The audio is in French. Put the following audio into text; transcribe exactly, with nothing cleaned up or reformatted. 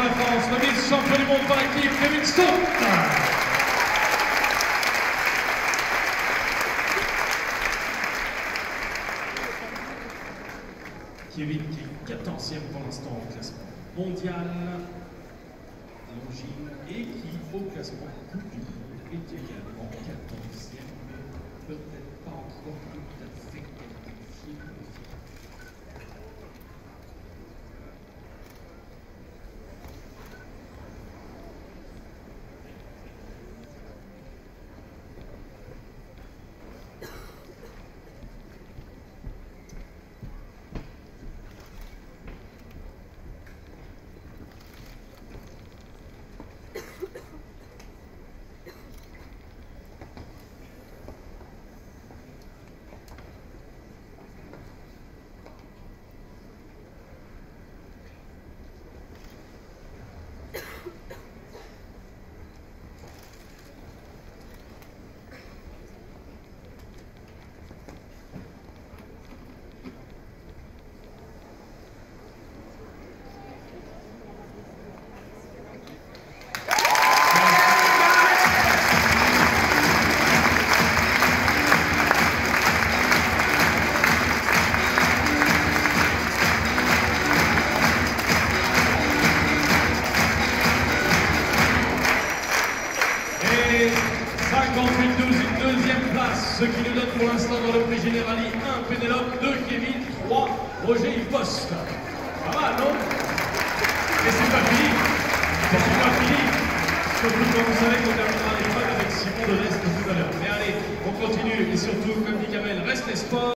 la France, le vice-champion du monde par équipe, Kevin Stott. Kevin qui est quatorzième pour l'instant au classement mondial longine et qui au classement Coupe du Monde est également quatorzième, mais peut-être pas encore tout à fait qualifié. cinquante-huit douze, une deuxième place, ce qui nous donne pour l'instant dans le prix Generali un Pénélope, deux Kevin, trois Roger Post. Pas mal, non? Et c'est pas fini. C'est pas fini. Surtout quand vous savez qu'on terminera l'épreuve avec Simon de l'Est tout à l'heure. Mais allez, on continue et surtout, comme dit Kamel,